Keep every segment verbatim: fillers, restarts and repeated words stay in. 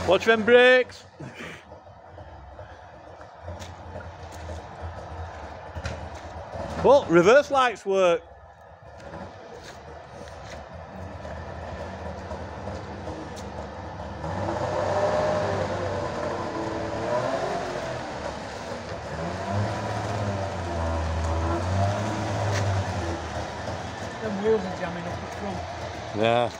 Watch them brakes. Oh, reverse lights work. Them wheels are jamming up the front. Yeah.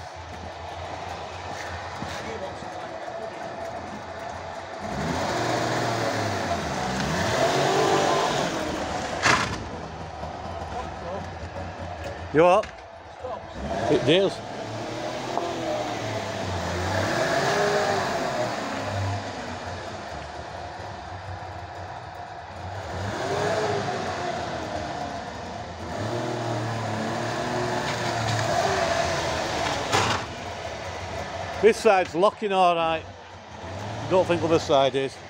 You what? Stops. It does. This side's locking all right. Don't think the other side is.